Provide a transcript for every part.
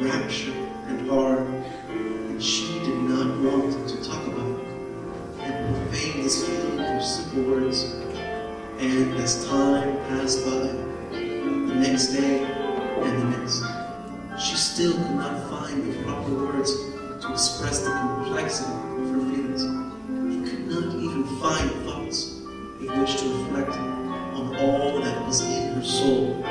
fractured and hard, and she did not want to talk about it, and profane this feeling through simple words. And as time passed by, the next day and the next, she still could not find the proper words to express the complexity of her feelings. She could not even find thoughts in which to reflect on all that was in her soul.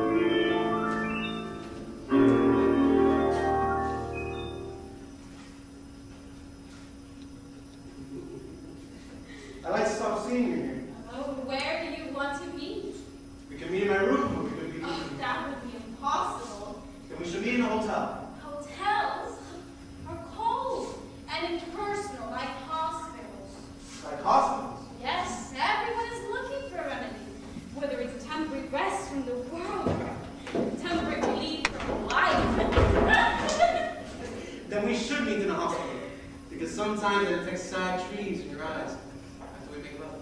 I'd like to stop seeing you here. Oh, where do you want to meet? We can meet in my room, or we could meet. Oh, that would be impossible. Then we should meet in a hotel. Hotels are cold and impersonal, like hospitals. Like hospitals? Yes, everyone is looking for a remedy, whether it's a temporary rest from the world or temporary relief from life. Then we should meet in a hospital, because sometimes it takes sad trees in your eyes after we make love.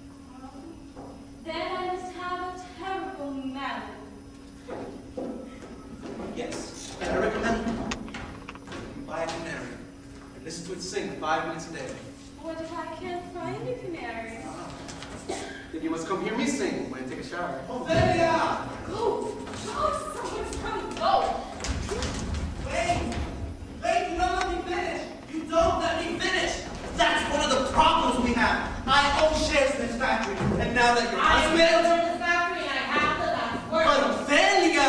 Then I must have a terrible malady. Yes, and I recommend you buy a canary and listen to it sing 5 minutes a day. What if I can't find a canary? Then you must come hear me sing when I take a shower. Ophelia! Go! Oh, someone's coming. Go! Wait! Wait, you don't let me finish! You don't let me finish! That's one of the problems we have. I own shares in this factory, and now that your husband... I own this factory and I have the last word. But Ophelia!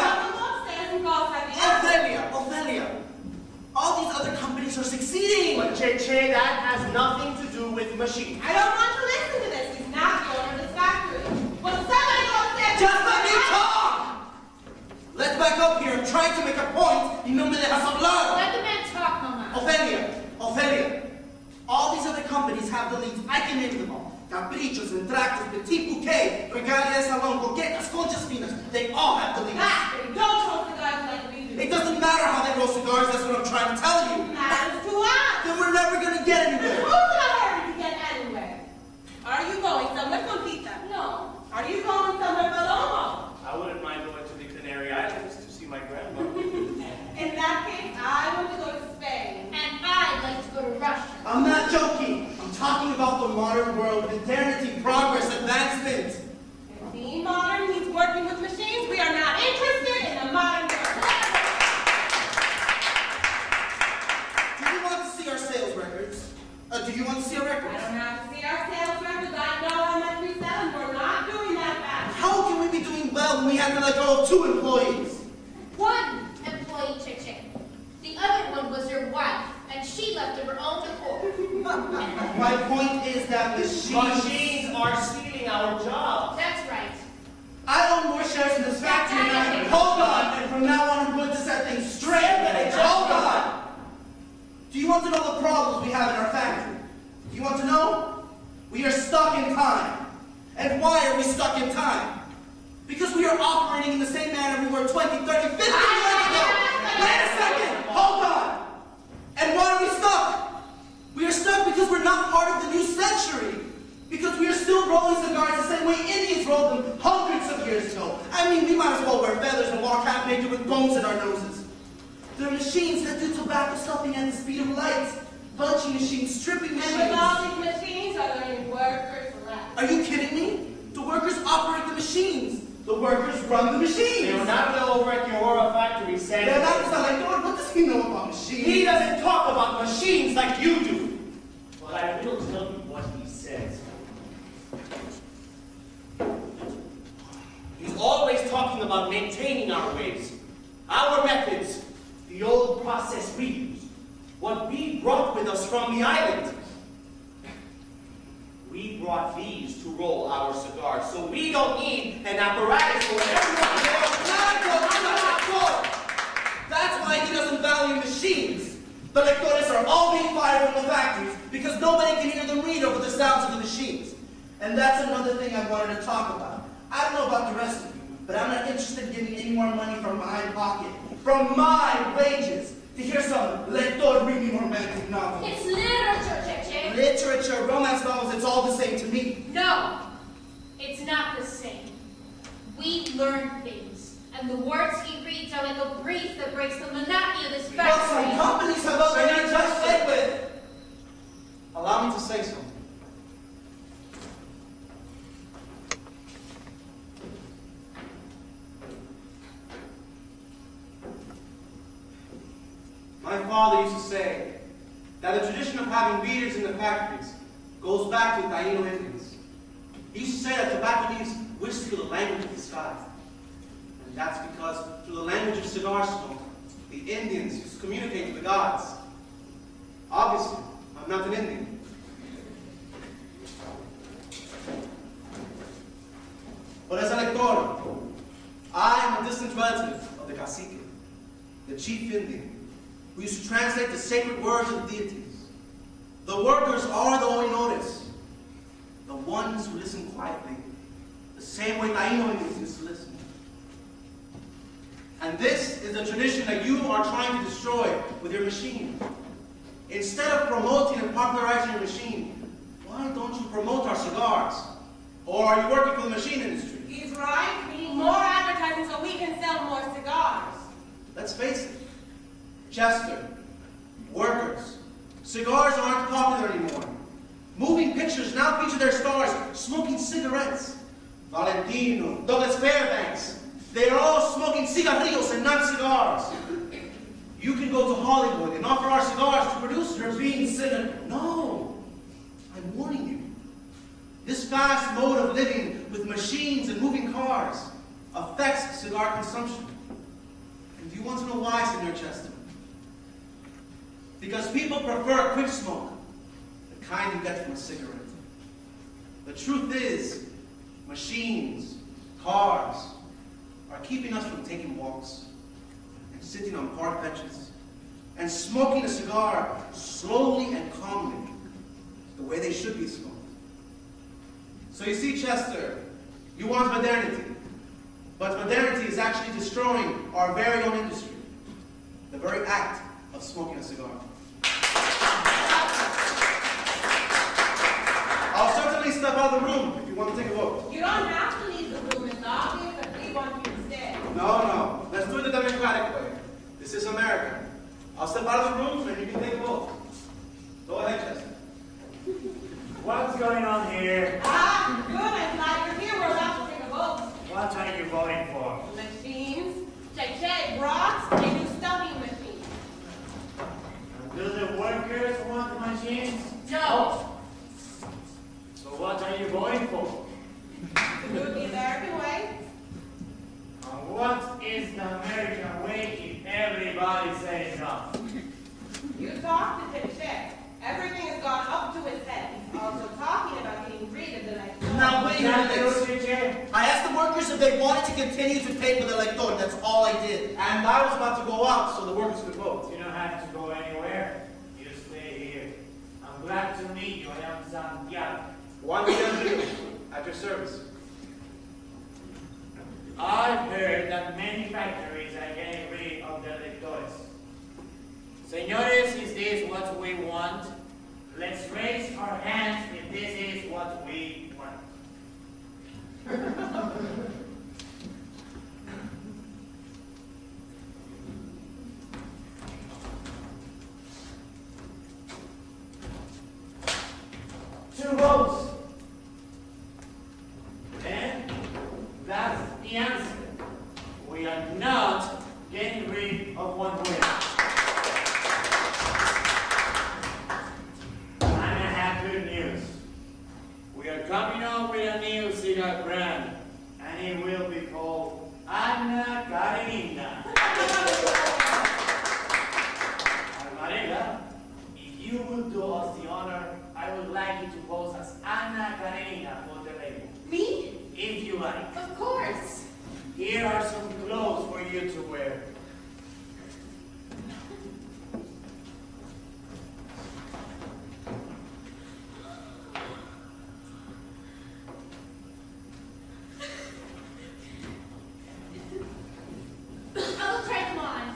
Ophelia! All these other companies are succeeding! But Che, that has nothing to do with machines. I don't want to listen to this. He's not the owner of this factory. Will somebody go upstairs? Just let me talk! Let's back up here. I'm trying to make a point. Y no me dejas hablar. Let the man talk, Mama. Ophelia. All these other companies have the leads. I can name them all. Caprichos, Entractos, Petit Bouquet, Regalia de Salon, Coquetas, Conchas Finas. They all have the leads. Ah, they don't roll cigars like we do. It doesn't matter how they roll cigars. That's what I'm trying to tell you. It matters to us. Then we're never going to get anywhere. Who's not hurry to get anywhere? Are you going somewhere, Conchita? No. Are you going somewhere, Paloma? I wouldn't mind going to the Canary Islands to see my grandma. In that case, I want to go to Spain. And I'd like to go to Russia. I'm not joking. I'm talking about the modern world, modernity, progress, advancement. If being modern means working with machines, we are not interested in the modern world. Do you want to see our sales records? Do you want to see our records? I don't have to see our sales records. I know how much we sell, and we're not doing that bad. How can we be doing well when we have to let go of 2 employees? One employee, Chick. The other one was your wife, and she left of her own accord. My point is that Machines are stealing our jobs. That's right. I own more shares in this factory now. Hold on, and from now on I'm going to set things straight. Hold on. Do you want to know the problems we have in our factory? Do you want to know? We are stuck in time. And why are we stuck in time? Because we are operating in the same manner we were 20, 30, 50 years ago. Wait a second. Hold on. And why are we stuck? We are stuck because we're not part of the new century. Because we are still rolling cigars the same way Indians rolled them hundreds of years ago. I mean, we might as well wear feathers and walk half naked with bones in our noses. There are machines that do tobacco stuffing at the speed of light. Punching machines, stripping machines. And with all these machines, are there any workers left? Are you kidding me? The workers operate the machines. The workers run the machines. Leonardo over at the Aurora factory said... Leonardo's not like, Lord, what does he know about machines? He doesn't talk about machines like you do. But I will tell you what he says. He's always talking about maintaining our ways, our methods, the old process we use, what we brought with us from the island. We brought these to roll our cigars, so we don't need an apparatus for everyone. That's why he doesn't value machines. The lectores are all being fired from the factories because nobody can hear them read over the sounds of the machines. And that's another thing I wanted to talk about. I don't know about the rest of you, but I'm not interested in giving any more money from my pocket, from my wages, to hear some lector reading romantic novels. It's literature, Chick. Literature, romance novels, it's all the same to me. No, it's not the same. We learn things, and the words he reads are like a breeze that breaks the monotony of this My father used to say that the tradition of having readers in the factories goes back to the Taino Indians. He used to say that tobacco leaves whisper the language of the sky. And that's because through the language of cigar smoke, the Indians used to communicate with the gods. Obviously, I'm not an Indian. But as a lector, I am a distant relative of the cacique, the chief Indian, who used to translate the sacred words of the deities. The workers are the oinotes, the ones who listen quietly, the same way Taino Indians used to listen. And this is the tradition that you are trying to destroy with your machine. Instead of promoting and popularizing your machine, why don't you promote our cigars? Or are you working for the machine industry? He's right. We need more advertising so we can sell more cigars. Let's face it, Chester, workers, cigars aren't popular anymore. Moving pictures now feature their stars smoking cigarettes. Valentino, Douglas Fairbanks, they are all smoking cigarrillos and not cigars. You can go to Hollywood and offer our cigars to producers. You're being cynical. No, I'm warning you. This fast mode of living with machines and moving cars affects cigar consumption. And do you want to know why, Senor Chester? Because people prefer quick smoke, the kind you get from a cigarette. The truth is, machines, cars, are keeping us from taking walks and sitting on park benches and smoking a cigar slowly and calmly, the way they should be smoked. So you see, Chester, you want modernity, but modernity is actually destroying our very own industry, the very act of smoking a cigar. I'll certainly step out of the room if you want to take a vote. You don't have to leave the room. It's obvious that we want you to stay. No. Let's do it the democratic way. This is America. I'll step out of the room and you can take a vote. Go ahead, Chester. What's going on here? Ah, good. I'm glad you're here. We're about to take a vote. What are you voting for? Machines, check, brats, and new stuffing machines. Do the workers want machines? No. So what are you voting for? To do it the American way. And what is the American way if everybody says no? You talk to check. Everything has gone up to his head. He's also talking about getting rid of the elector. Now wait a minute. Teacher? I asked the workers if they wanted to continue to pay for the elector. That's all I did. And I was about to go out so the workers could vote. You don't have to go anywhere. You stay here. I'm glad to meet you. I am Santiago. Juan Miguel, at your service. I've heard that many factories are getting rid of the electores. Senores, is this what we want? Let's raise our hands if this is what we want. Two votes. And that's the answer. We are not getting rid of one way. And I have good news. We are coming up with a new cigar brand, and it will be called Ana Karenina. Alvarela, if you would do us the honor, I would like you to pose as Ana Karenina for the label. Me? If you like. Of course. Here are some clothes for you to wear. I'll try them on.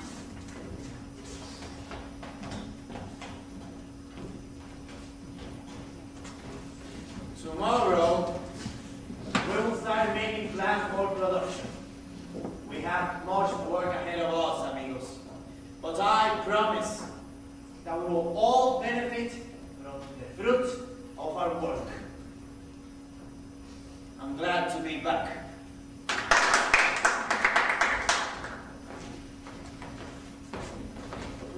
Tomorrow, we will start making plans for production. We have much work ahead of us, amigos. But I promise that we will all benefit from the fruit of our work. I'm glad to be back.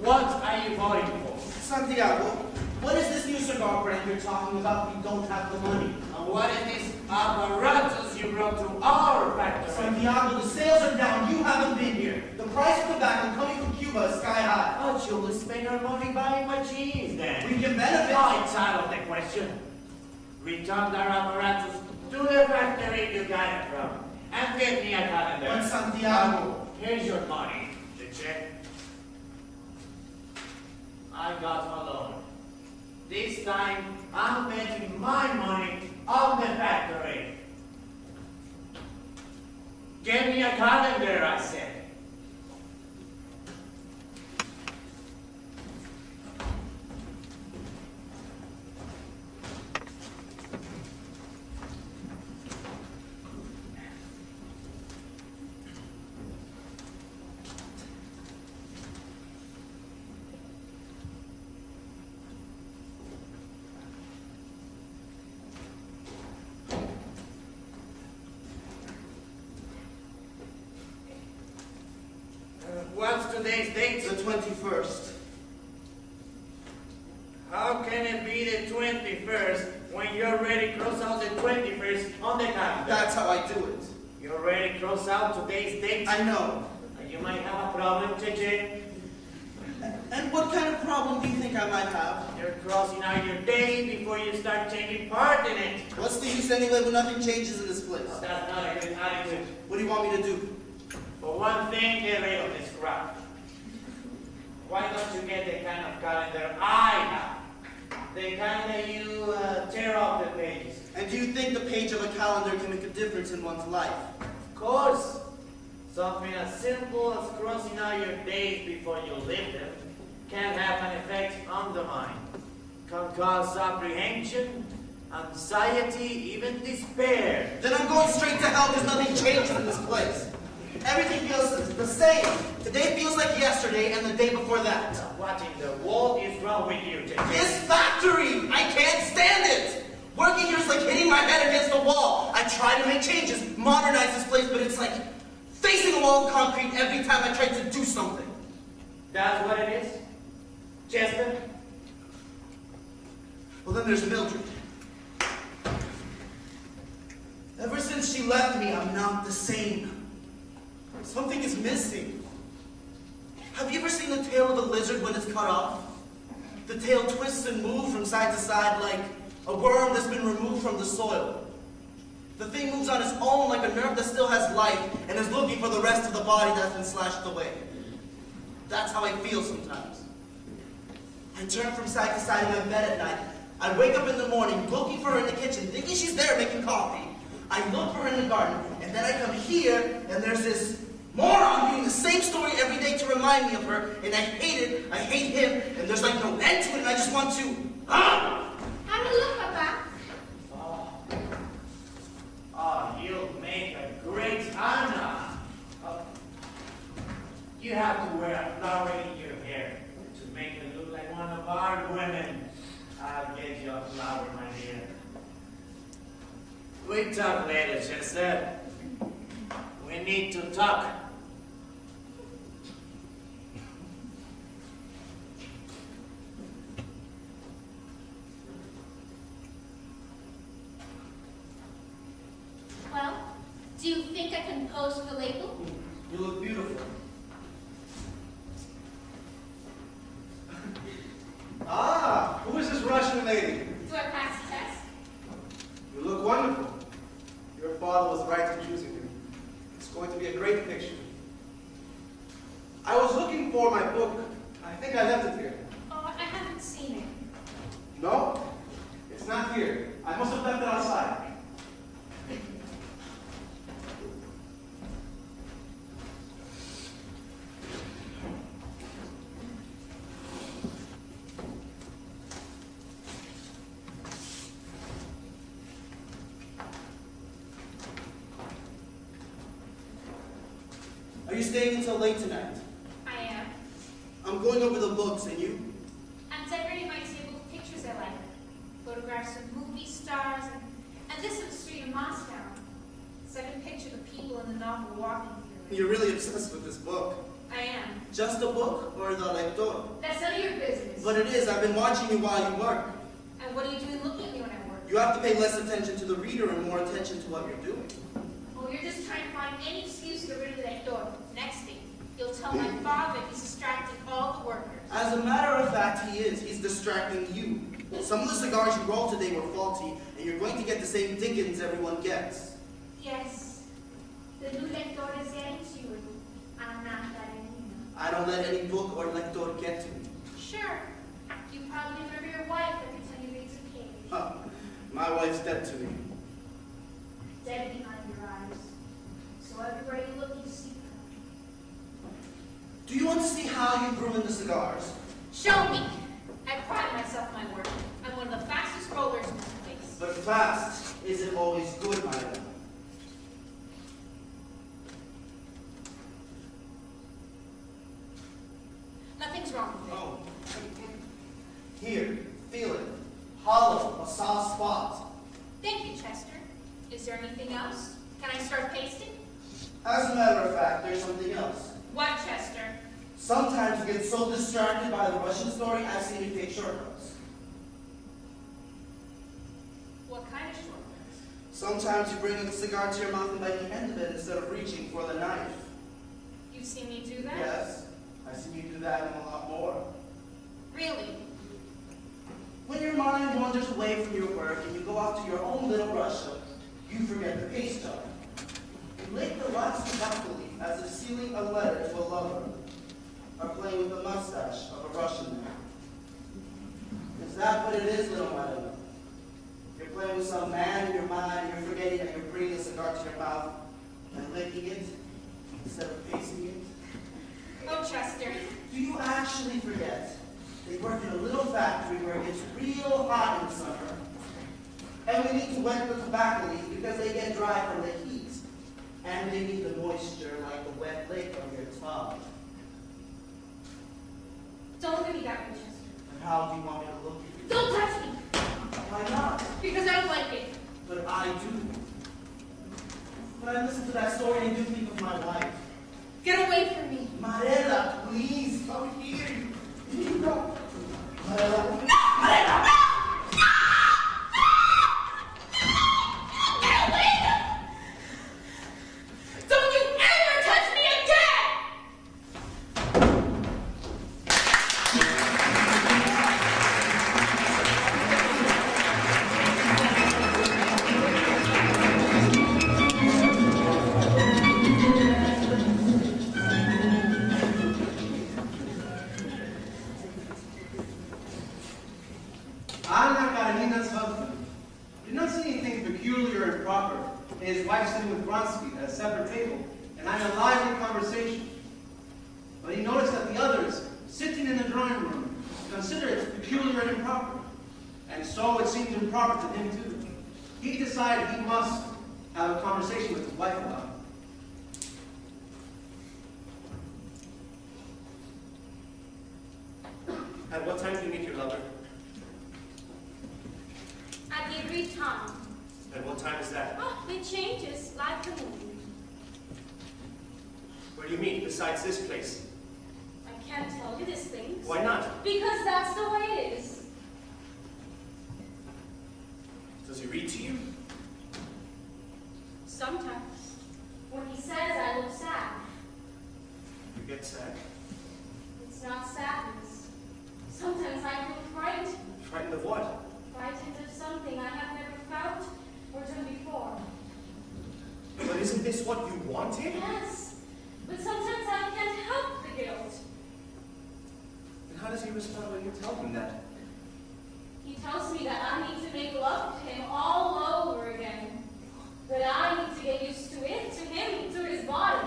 What are you voting for? Santiago, what is this new cigar brand you're talking about? We don't have the money. And what is this apparatus you brought to our factory? Santiago, the sales are down. You haven't been here. The price of tobacco coming from Cuba is sky high. Oh, you'll spend our money buying my cheese then. We can benefit. Oh, it's out of the question. Return our apparatus to the factory you got it from. And get me a calendar. But Santiago, here's your money. The check. I got a loan. This time, I'm betting my money on the factory. Get me a calendar, I said. What's today's date? the 21st. How can it be the 21st when you already cross out the 21st on the calendar? That's how I do it. You already cross out today's date? I know. You might have a problem, Cheche. And what kind of problem do you think I might have? You're crossing out your day before you start taking part in it. What's the use anyway when nothing changes in this place? That's not a good attitude. What do you want me to do? For one thing, get rid of this crap. Why don't you get the kind of calendar I have? The kind that you tear off the pages. And do you think the page of a calendar can make a difference in one's life? Of course. Something as simple as crossing out your days before you live them can have an effect on the mind. Can cause apprehension, anxiety, even despair. Then I'm going straight to hell because nothing changes in this place. Everything feels the same. Today feels like yesterday and the day before that. What in the world is wrong with you, Cheche? This factory! I can't stand it! Working here is like hitting my head against the wall. I try to make changes, modernize this place, but it's like facing a wall of concrete every time I try to do something. That's what it is? Chester? Well, then there's Mildred. Ever since she left me, I'm not the same. Something is missing. Have you ever seen the tail of a lizard when it's cut off? The tail twists and moves from side to side like a worm that's been removed from the soil. The thing moves on its own like a nerve that still has life and is looking for the rest of the body that's been slashed away. That's how I feel sometimes. I turn from side to side in my bed at night. I wake up in the morning looking for her in the kitchen, thinking she's there making coffee. I look for her in the garden, and then I come here, and there's this moron doing the same story every day to remind me of her, and I hate it, I hate him, and there's like no end to it, and I just want to... How do you look, Papa? Oh, you'll make a great Anna. You have to wear a flower in your hair to make it look like one of our women. I'll get you a flower, my dear. We talk later, Chester. We need to talk. Well, do you think I can pose for the label? You look beautiful. Ah, who is this Russian lady? Do I pass the test? You look wonderful. Your father was right in choosing you. It's going to be a great picture. I was looking for my book. I think I left it here. Oh, I haven't seen it. No, it's not here. I must have left it outside. Are you staying until late tonight? I am. I'm going over the books, and you? I'm decorating my table with pictures I like. Photographs of movie stars, and this of the street in Moscow. So I can picture the people in the novel walking through it. You're really obsessed with this book. I am. Just a book or the lector? That's none of your business. But it is. I've been watching you while you work. And what are you doing looking at me when I work? You have to pay less attention to the reader and more attention to what you're doing. Oh, you're just trying to find any excuse to get rid of that door. Next thing, you'll tell my father he's distracting all the workers. As a matter of fact, he is. He's distracting you. Some of the cigars you rolled today were faulty, and you're going to get the same dickens everyone gets. Yes, the new lector is getting to you. I'm not letting you. I don't let any book or lector get to me. Sure, you probably remember your wife every time you read some cake. Huh. My wife's dead to me. Dead behind your eyes. So everywhere you look, you see her. Do you want to see how you ruin the cigars? Show me. I pride myself in my work. I'm one of the fastest rollers in this place. But fast isn't always good, madam. Nothing's wrong with it. Oh. Here, feel it. Hollow, a soft spot. Thank you, Chester. Is there anything else? Can I start pasting? As a matter of fact, there's something else. What, Chester? Sometimes you get so distracted by the Russian story, I've seen you take shortcuts. What kind of shortcuts? Sometimes you bring a cigar to your mouth and bite the end of it instead of reaching for the knife. You've seen me do that? Yes, I've seen you do that and a lot more. Really? When your mind wanders away from your work and you go off to your own little Russia, you forget the paste jar. You lick the last tobacco leaf as if sealing a letter to a lover, or playing with the mustache of a Russian man. Is that what it is, little madam? You're playing with some man in your mind, and you're forgetting that you're bringing a cigar to your mouth and licking it instead of pasting it? Oh, Chester. Do you actually forget they work in a little factory where it gets real hot in the summer, and we need to wet the tobacco leaf because they get dry from the heat, and they need the moisture like the wet lake on your tongue? Don't look at me that way, Chester. And how do you want me to look at you? Don't touch me! Why not? Because I don't like it. But I do. When I listen to that story, I do think of my wife. Get away from me. Marella, please, come here. No. Marella. Marella! Get away! Don't you ever touch me again! Anna Karenina's husband did not see anything peculiar and proper in his wife sitting with Vronsky at a separate table and having a lively conversation. But he noticed that the others, sitting in the drawing room, considered it peculiar and improper. And so it seemed improper to him too. He decided he must have a conversation with his wife about it. At what time do you meet your lover? At the agreed time. And what time is that? Oh, it changes like the moon. Where do you meet besides this place? I can't tell you these things. Why not? Because that's the way it is. Does he read to you? Sometimes. When he says I look sad, You get sad. it's not sadness. Sometimes I feel frightened. Frightened of what? Frightened of something I have never felt or done before. But isn't this what you wanted? Yes, but sometimes I can't help the guilt. And how does he respond when you tell him that? He tells me that I need to make love to him all over again. That I need to get used to it, to him, to his body.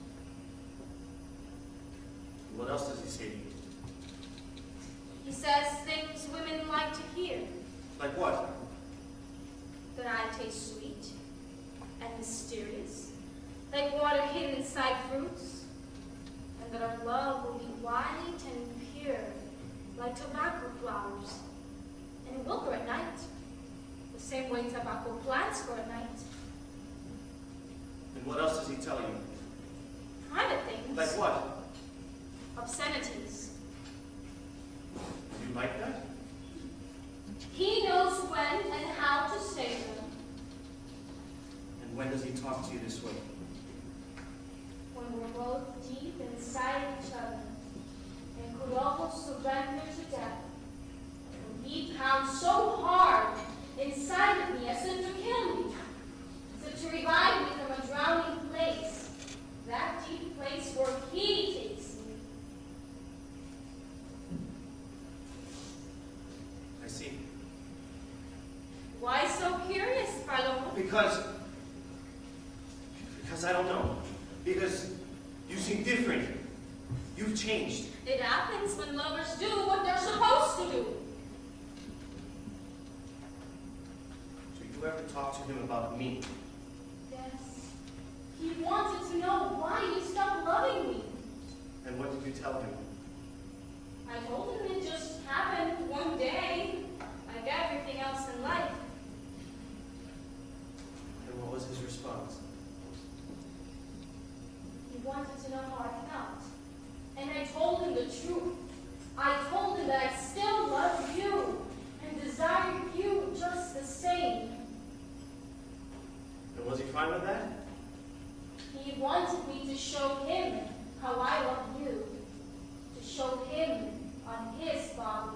What else does he say to you? He says things women like to hear. Like what? That I taste sweet and mysterious, like water hidden inside fruits, and that our love will be white and pure, like tobacco flowers, and it will grow at night, the same way tobacco plants grow at night. And what else does he tell you? Private things. Like what? obscenities. You like that? He knows when and how to say them. And when does he talk to you this way? When we're both deep inside each other and could almost surrender to death. When he pounds so hard inside of me as if to kill me, as if to revive me from a drowning place, that deep place where he takes me. I see. Why so curious, Palomo? Because I don't know. Because you seem different. You've changed. It happens when lovers do what they're supposed to do. Do you ever talk to him about me? Yes. He wanted to know why you stopped loving me. And what did you tell him? I told him it just happened one day, like everything else in life. And what was his response? He wanted to know how I felt. And I told him the truth. I told him that I still love you and desire you just the same. And was he fine with that? He wanted me to show him how I love you, to show him on his body.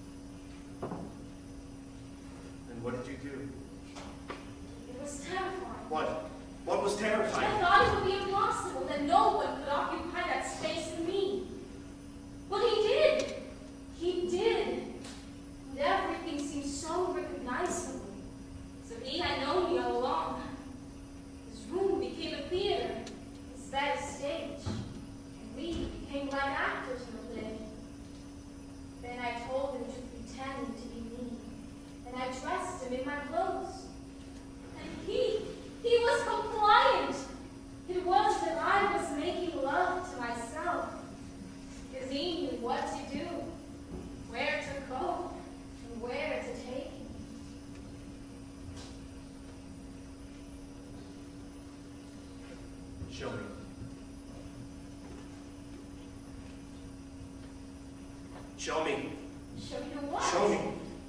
And what did you do? It was terrifying. What? What was terrifying? I thought it would be impossible, that no one could occupy that space in me. But he did. He did. And everything seemed so recognizable. So he had known me all along. His room became a theater, his bed a stage. And we became like actors in the play. Then I told him to pretend to be me. And I dressed him in my clothes. And he was compliant. It was that I was making love to myself. Because he knew what to do, where to go, and where to take me. Show me. Show me. Show you what? Show me.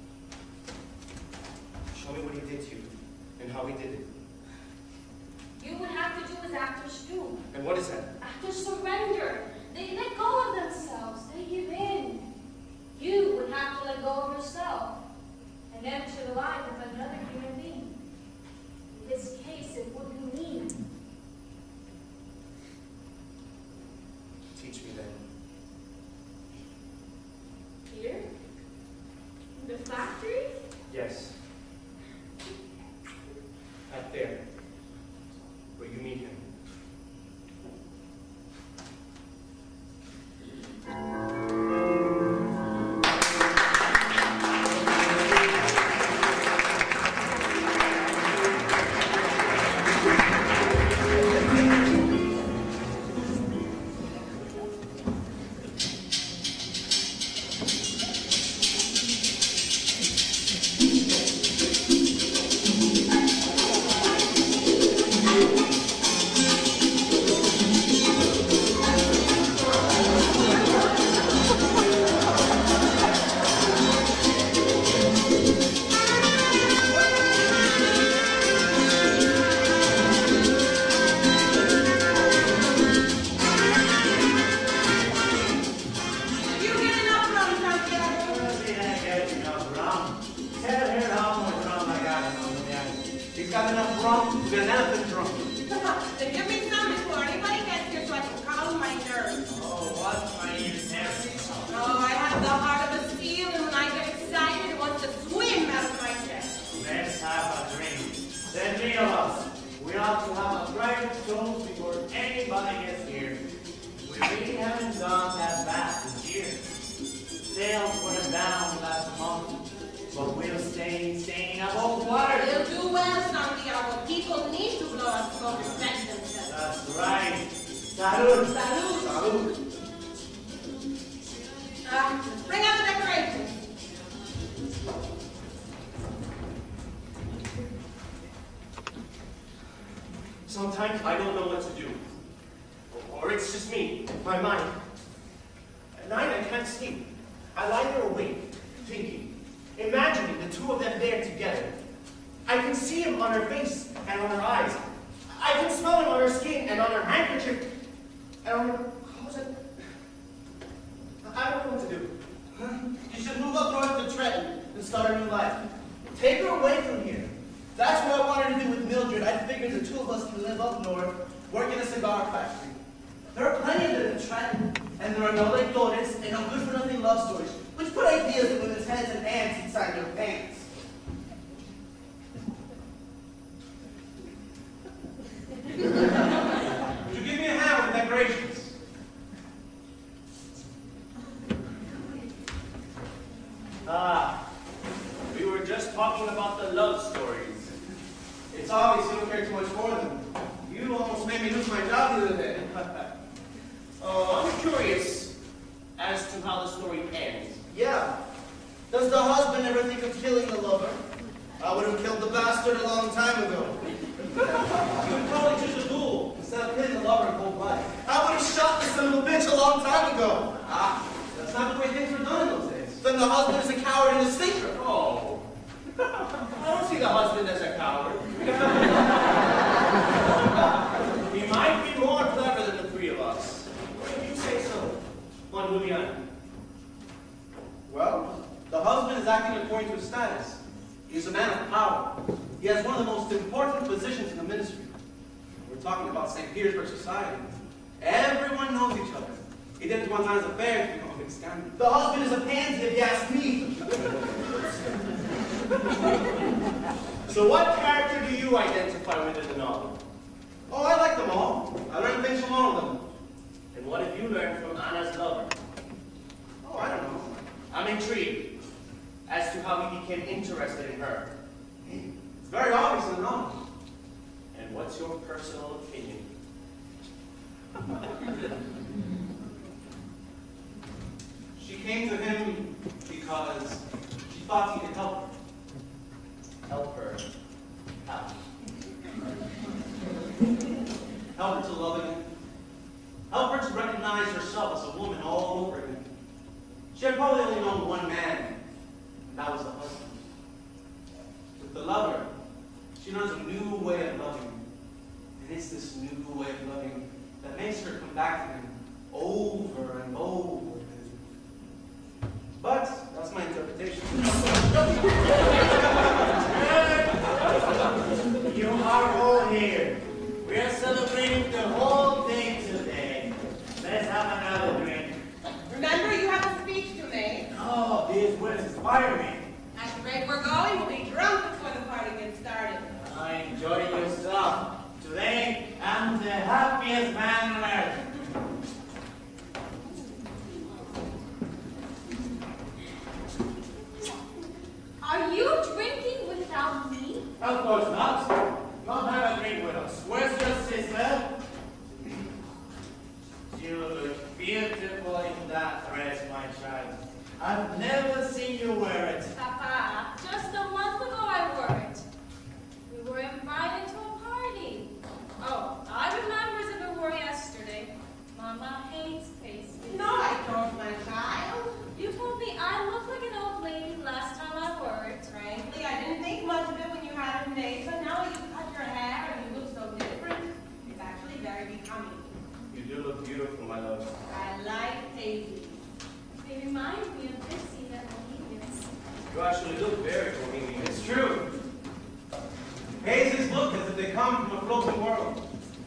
Show me what he did to you and how he did it. You would have to do as actors do. And what is that? Actors surrender. They let go of themselves. They give in. You would have to let go of yourself and enter the life of another human being. In this case, it would be me. Teach me then. Here? In the factory? Yes. Up there. Where you meet him. Sometimes I don't know what to do. Or it's just me, my mind. can't sleep. I lie there awake, thinking, imagining the two of them there together. I can see him on her face and on her eyes. I can smell him on her skin and on her handkerchief and on her closet. I don't know what to do. You should move up north to Trenton and start a new life. Take her away from here. That's what I wanted to do with Mildred. I figured the two of us can live up north, work in a cigar factory. There are plenty of them in Trenton, and there are no Lake Donuts and no good-for-nothing love stories, which put ideas in women's heads and ants inside their pants. Would you give me a hand with the decorations? We were just talking about the love stories. It's obvious you don't care too much for them. You almost made me lose my job the other day. Oh, I'm curious as to how the story ends. Yeah. Does the husband ever think of killing the lover? I would have killed the bastard a long time ago. You would probably choose a duel instead of killing the lover in cold blood. I would have shot this son of a bitch a long time ago. Ah, that's not the way things were done in those days. Then the husband is a coward and a stinker. Oh. I don't see the husband as a coward. He might be more clever than the three of us. If you say so, Juan Julian. Well, the husband is acting according to his status. He's a man of power. He has one of the most important positions in the ministry. We're talking about St. Petersburg society. Everyone knows each other. He didn't want his affairs to become a big scandal. The husband is a pansy, if you ask me. So what character do you identify with in the novel? Oh, I like them all. I learned things from all of them. And what have you learned from Anna's lover? Oh, I don't know. I'm intrigued as to how he became interested in her. It's very obvious in the novel. And what's your personal opinion? She came to him because she thought he could help her. Help her. How? Help her to love again. Help her to recognize herself as a woman all over again. She had probably only known one man, and that was the husband. With the lover, she learns a new way of loving. And it's this new way of loving that makes her come back to him over and over again. But that's my interpretation. You are all here. We are celebrating the whole thing today. Let's have another drink. Remember, you have a speech to make. Oh, these words inspire me. At the rate we're going, we'll be drunk before the party gets started. Enjoy yourself. Today, I'm the happiest man on earth. Are you drinking without me? Of course not. Come have a drink with us. Where's your sister? You look beautiful in that dress, my child. I've never seen you wear it. Papa, just a month ago I wore it. We were invited to a party. Oh, I remember as if it were yesterday. Mama hates pastries. No, I don't, my child. You told me I looked like an old lady last time I wore it. Frankly, I didn't think much of it when you had it made, but now you cut your hair and you look so different. It's actually very becoming. You do look beautiful, my love. I like pastries. They remind me of Dixie and Bohemians. You actually look very bohemian. It's true. Hazes look as if they come from a floating world.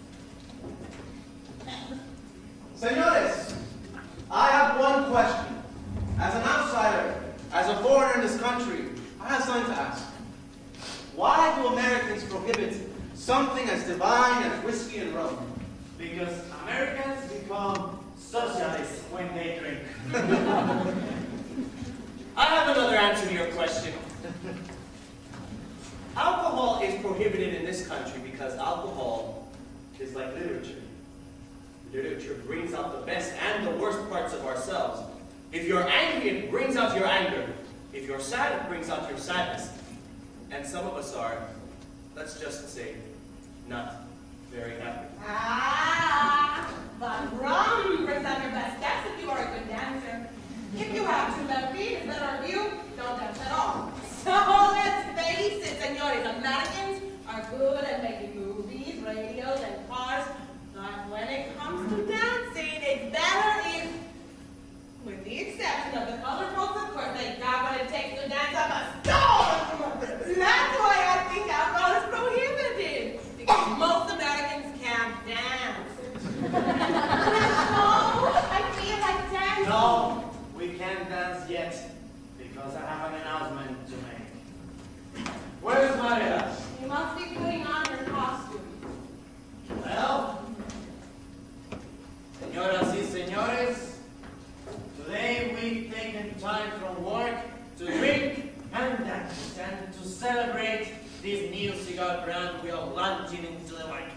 Senores, I have one question. As an outsider, as a foreigner in this country, I have something to ask. Why do Americans prohibit something as divine as whiskey and rum? Because Americans become socialists when they drink. I have another answer to your question. Alcohol is prohibited in this country because alcohol is like literature. Literature brings out the best and the worst parts of ourselves. If you're angry, it brings out your anger. If you're sad, it brings out your sadness. And some of us are, let's just say, not very happy. Ah, but rum brings out your best steps if you are a good dancer. If you have 2 left feet, it's better on you, don't dance at all. So let's face it, senores, Americans are good at making movies, radios, and cars. But when it comes to dancing, it's better if, with the exception of the colored folks, of course, they got what it takes to dance up a storm. That's why I think alcohol is prohibited, because most Americans can't dance. No, I feel like dancing. No, we can't dance yet, because I have an announcement to make. Where's Maria? You must be putting on your costume. Well, señoras y señores, today we've taken time from work to drink and dance and to celebrate this new cigar brand we are launching into the market.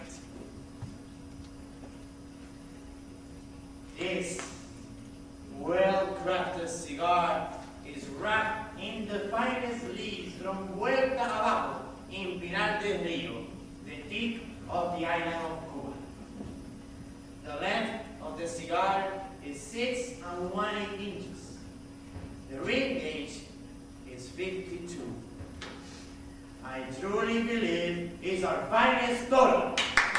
This well-crafted cigar is wrapped in the finest leaves from Huerta Abajo in Pinar del Rio, the tip of the island of Cuba. The length of the cigar is 6 1/8 inches. The ring gauge is 52. I truly believe it's our finest Toro.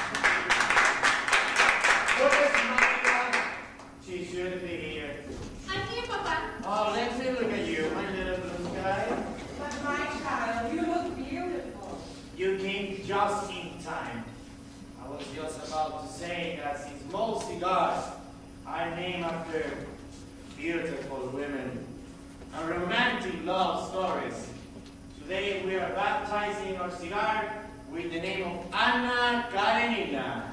Where's Maria? She should be here. I'm here, Papa. Oh, let me look at you, my little blue sky. But my child, you look beautiful. You came just in time. I was just about to say that since most cigars are named after beautiful women and romantic love stories, today we are baptizing our cigar with the name of Ana Karenina.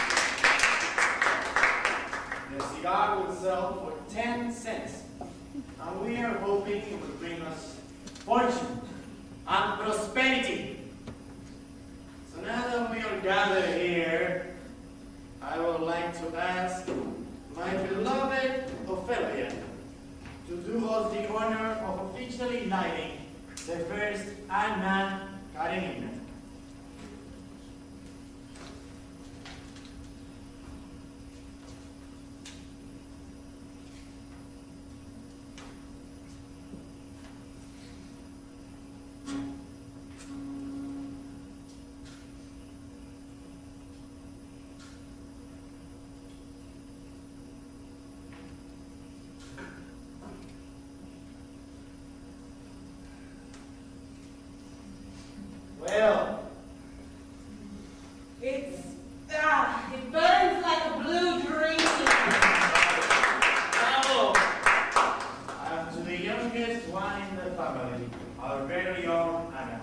The cigar will sell for 10 cents, and we are hoping it will bring us fortune and prosperity. So now that we are gathered here, I would like to ask my beloved Ophelia to do us the honor of officially knighting the first Ana Karenina. Well, It burns like a blue dream. bravo! And to the youngest one in the family, our very own Anna.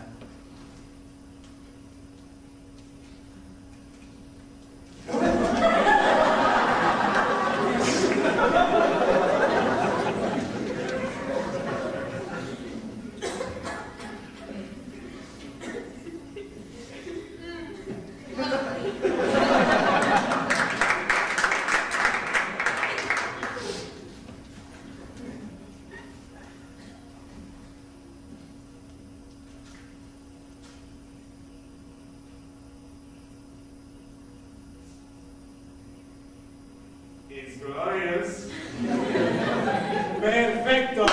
It's glorious. Perfecto.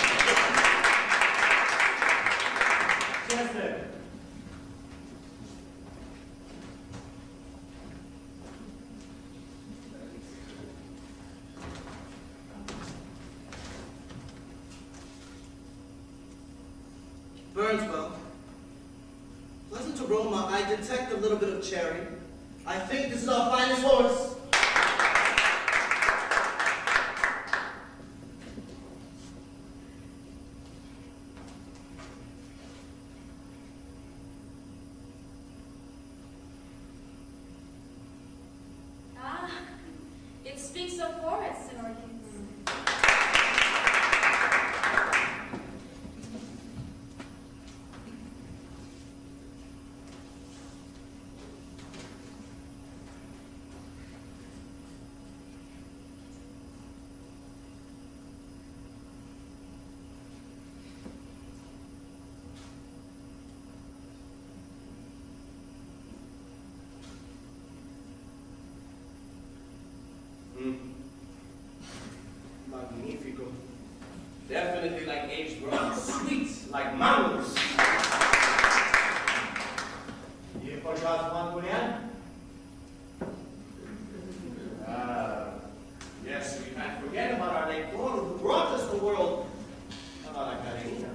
Chester. Burns well. Pleasant aroma. I detect a little bit of cherry. I think this is our finest horse. Ah, it speaks of forests and orchids. delicately like aged grapes, sweet like mangoes. You forgot one, Julian? Yes, we can't forget about our late Lord who brought us the world. About Karenina.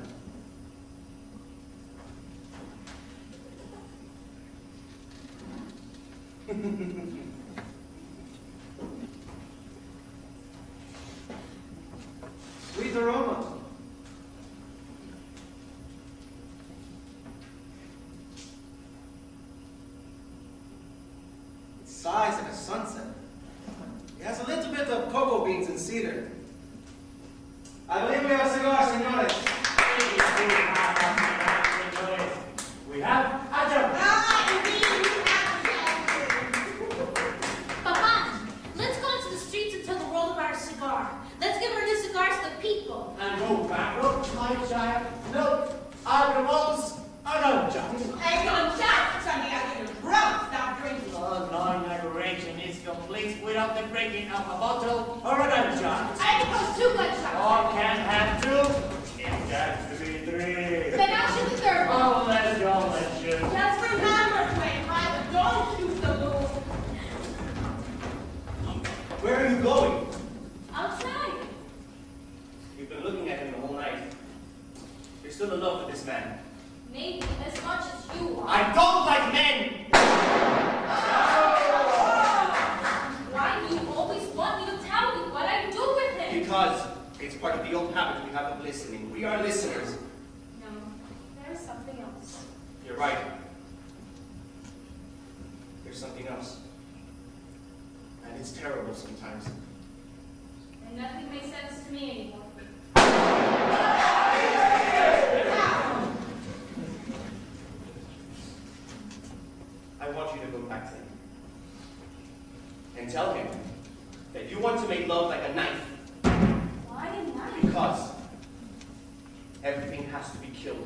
Sweet aroma. It sighs like a sunset. It has a little bit of cocoa beans and cedar. I believe we have a cigar, senores. We have Adam. Papa, let's go into the streets and tell the world about our cigar. Let's give our new cigars to the people. And go back up, my child. No, alcohols are no jobs. Hey, don't chat, Sonny. I get a drunk. Stop drinking. Oh, no inauguration is complete without the breaking of a bottle or a gunshot. I suppose 2 gunshots. All can have 2. It got to be 3. Then I'll shoot the third one. Oh, let's go, let's shoot. Just remember, Twin, private, don't shoot the moon. Where are you going? Outside. You've been looking at him the whole night. You're still in love with this man. Maybe as much as you are. I don't like men! Why do you always want me to tell you what I do with him? Because it's part of the old habit we have of listening. We are listeners. No, there's something else. You're right. There's something else. And it's terrible sometimes. And nothing makes sense to me anymore. I want you to go back to him. And tell him that you want to make love like a knife. Why a knife? Because everything has to be killed.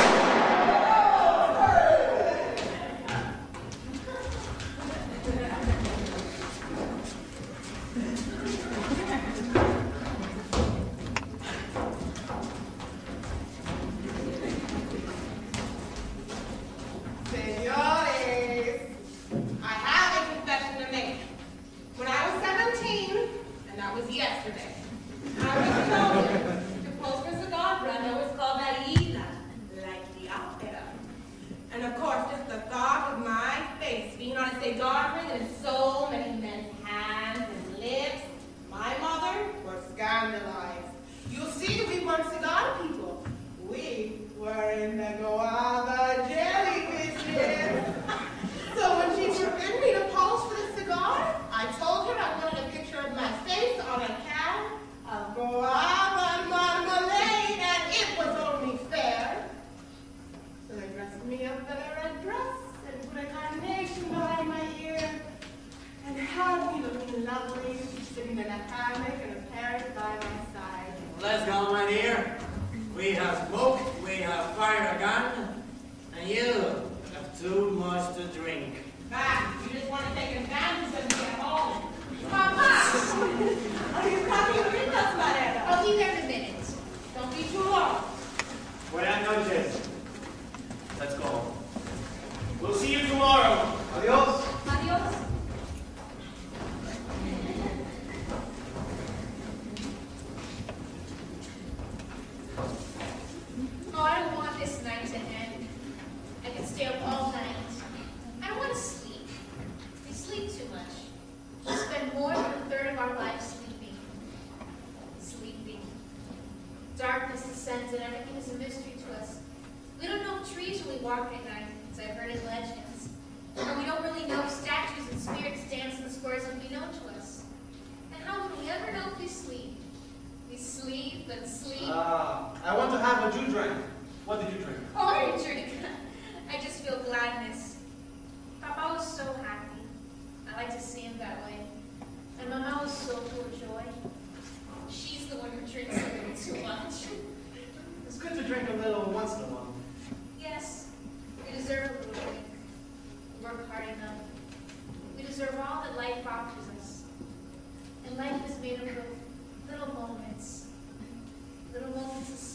Senores, I have a confession to make. When I was 17, and that was yesterday, I was told to post for cigar brand that was called Marina, like the opera. And of course, just the thought of my face being on a cigar brand in so many men's hands and lips, my mother was scandalized. You see, we weren't cigar people. We were in the guava jelly business. So when she forbid me to pose for the cigar, I told her I wanted a picture of my face on a can of guava marmalade, and it was only fair. So they dressed me up in a red dress and put a carnation behind my ear and had me looking lovely, sitting in a hammock and a parrot by my side. Let's go, my dear. We have smoke, we have fired a gun, and you have too much to drink. Back, you just want to take advantage of me at home. Papa! Are you coming with us, Marera? I'll be there in a minute. Don't be too long. Buenas noches. Let's go. We'll see you tomorrow. Adios. Adios. Oh, I don't want this night to end. I could stay up all night. I don't want to sleep. We sleep too much. We spend more than a third of our lives sleeping. Sleeping. Darkness descends and everything is a mystery to us. We don't know if trees really walk at night, as I've heard in legends. And we don't really know if statues and spirits dance in the squares unknown to us. And how would we ever know if we sleep? We sleep and sleep. I want to have what you drank. What did you drink? Oh, I drink. I just feel gladness. Papa was so happy. I like to see him that way. And Mama was so full of joy. She's the one who drinks a little too much. It's good to drink a little once in a while. Yes, we deserve a little drink. We work hard enough. We deserve all that life offers us. And life is made up of little moments. Little moments of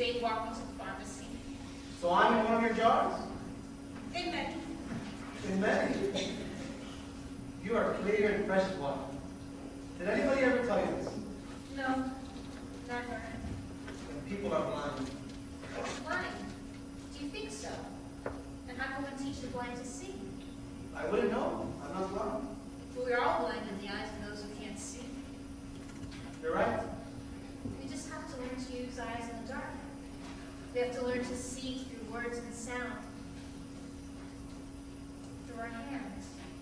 Jane walking to the pharmacy. So I'm in one of your jars? In many. In many? You are clear and precious water. Did anybody ever tell you this? No, never. When people are blind. Blind? Do you think so? And how can one teach the blind to see? I wouldn't know. I'm not blind. But we're all blind in the eyes of those who can't see. You're right. We just have to learn to use eyes in the dark. We have to learn to see through words and sound. Through our hands.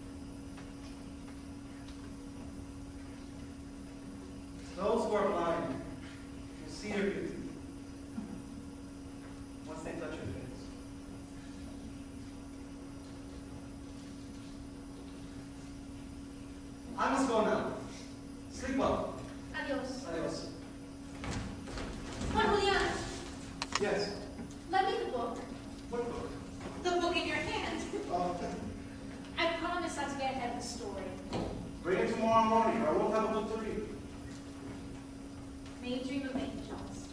Those who are blind will see your beauty once they touch your face. I must go now. Sleep well. Adios. Adios. Juan Julian, Yes. let me the book. What book? The book in your hand. Oh, I promise not to get ahead of the story. bring it tomorrow morning, or I won't have a book to read. May you dream of angels.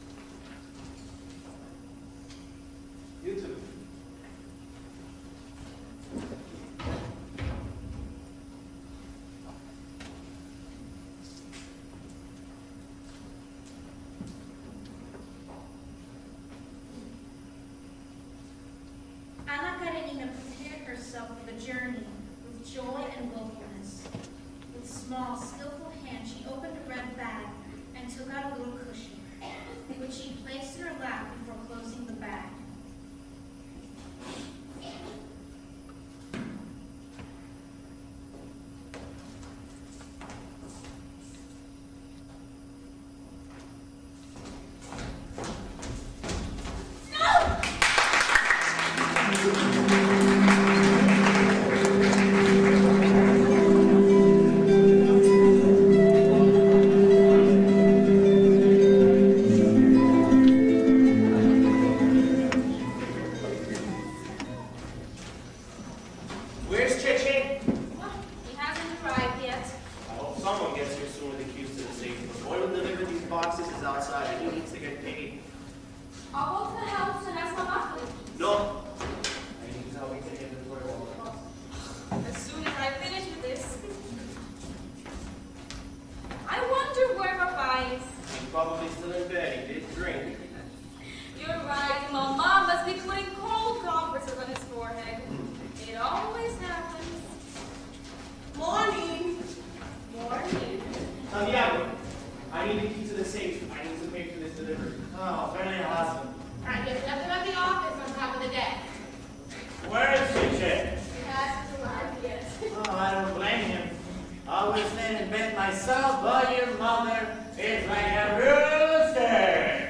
You too. Ana Karenina prepared herself for the journey with joy and willfulness. With small, skillful hands, she opened a red bag and took out a little cushion, which she placed in her lap before closing the bag. Where's Cheche? He hasn't arrived yet. I hope someone gets here soon with the keys to the safe. The boy who delivered these boxes is outside and he needs to get paid. I'll go to the house and ask Mama for the keys. No. I need to tell me to inventory all the boxes. As soon as I finish with this. I wonder where Papa is. He's probably still in bed. He did drink. You're right. Mama must be putting cold compresses on his forehead. It always happens. Morning. Morning. Santiago, I need the key to the safe. I need to pay for this delivery. Oh, very awesome. I just left it at the office on top of the desk. Where is Chiche? He hasn't arrived yet. Oh, I don't blame him. I was staying in bed myself, but your mother is like a rooster.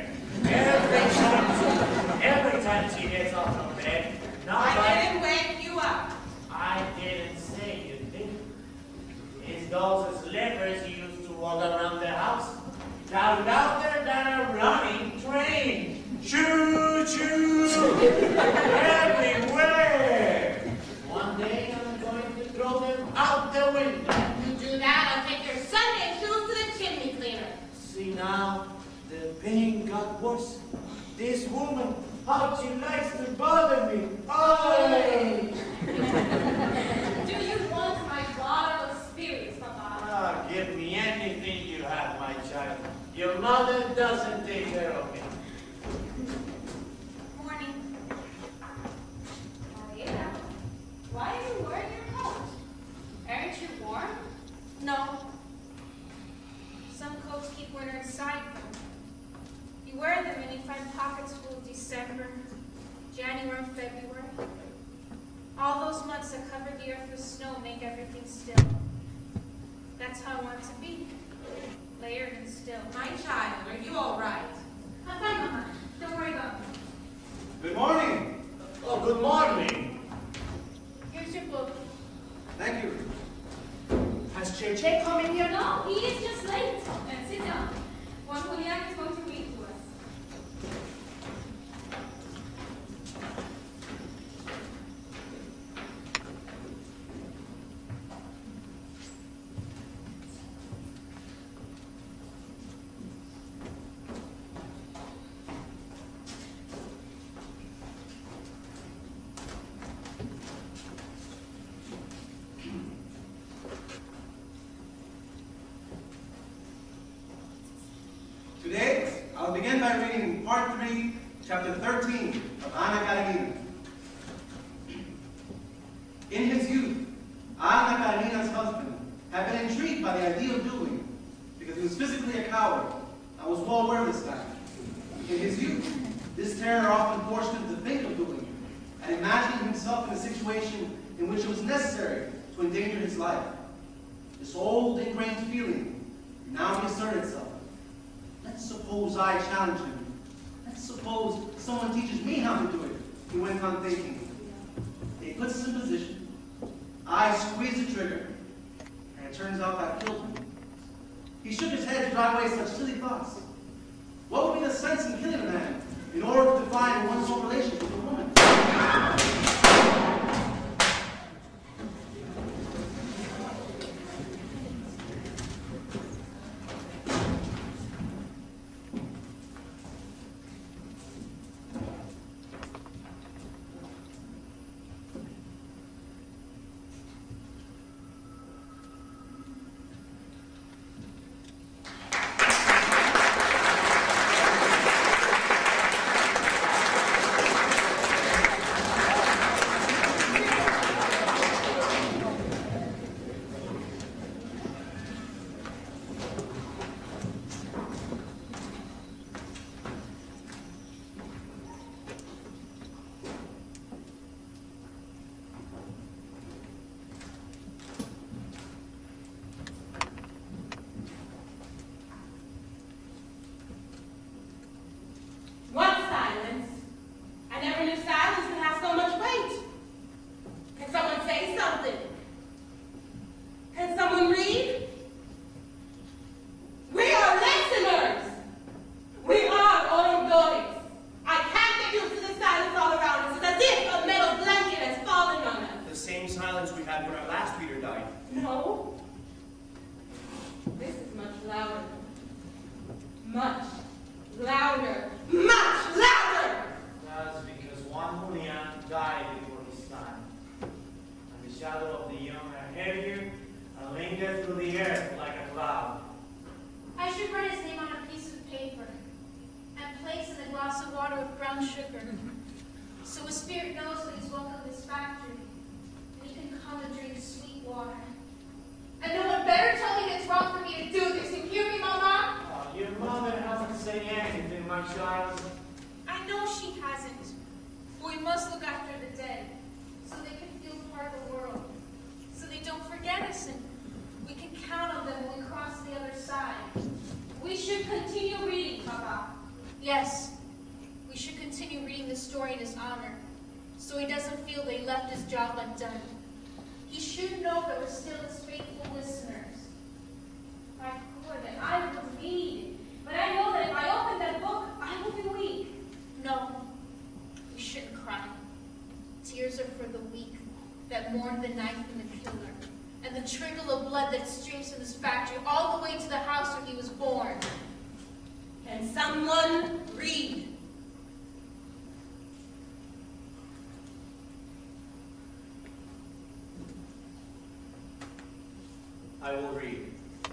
Every time she gets off from bed, I didn't wake you up. I didn't say you did. It's those slippers you used to walk around the house. Now louder than a running train. Choo choo! Everywhere! One day I'm going to throw them out the window. You do that, I'll take your Sunday shoes to the chimney cleaner. See now, the pain got worse. This woman, how she likes to bother me. Oh! Do you want my bottle of spirits, Papa? Ah, give me anything you have, my child. Your mother doesn't take care of me. Morning. Mariela, why are you wearing your coat? Aren't you warm? No. Some coats keep winter inside them. You wear them and you find pockets full of December, January, February. All those months that cover the earth with snow make everything still. That's how I want to be. Layered and still. My child, are you all right? I'm fine, Mama. Don't worry about me. Good morning. Oh, good morning. Here's your book. Thank you. Has Cheche come in yet? No, he is just late. And sit down. Juan Julian is going to read to us. I'll begin by reading part 3, chapter 13 of Anna Karenina. In his youth, Anna Karenina's husband had been intrigued by the idea of dueling because he was physically a coward and was well aware of this fact. In his youth, this terror often forced him to think of dueling and imagining himself in a situation in which it was necessary to endanger his life. This old ingrained feeling now reasserted itself. Let's suppose I challenge him. Let's suppose someone teaches me how to do it, he went on thinking. He puts us in position. I squeeze the trigger, and it turns out I've killed him. He shook his head to drive away such silly thoughts. What would be the sense in killing a man in order to define one's own relationship with a woman? I will read.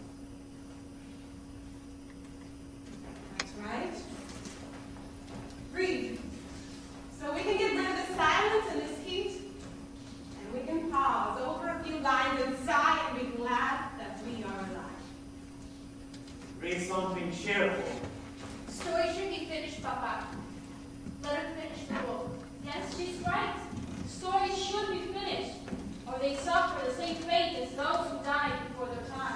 That's right. Read. So we can get rid of the silence and this heat, and we can pause over a few lines and sigh and be glad that we are alive. Read something cheerful. Story should be finished, Papa. Let her finish the book. Yes, she's right. Stories should be finished, or they suffer the same fate as those who died before their time.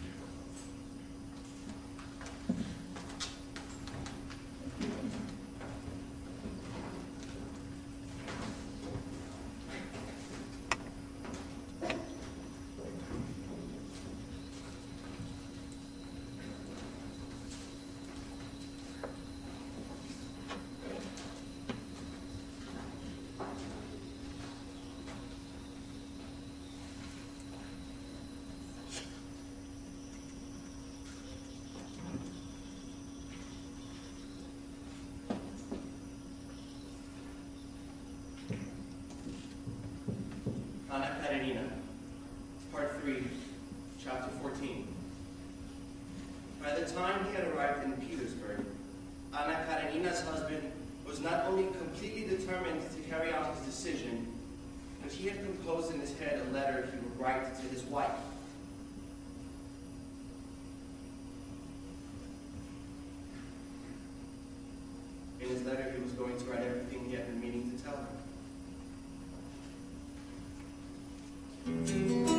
Anna Karenina, Part 3, Chapter 14. By the time he had arrived in Petersburg, was not only completely determined to carry out his decision, but he had composed in his head a letter he would write to his wife. In his letter, he was going to write everything he had been meaning to tell her.